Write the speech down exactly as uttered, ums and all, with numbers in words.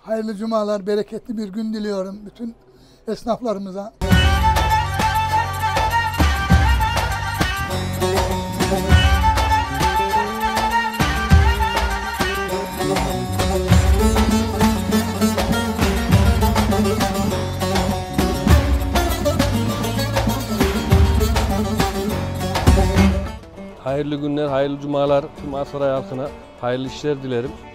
Hayırlı cumalar, bereketli bir gün diliyorum bütün esnaflarımıza. Hayırlı günler, hayırlı cumalar tüm Aksaray halkına hayırlı işler dilerim.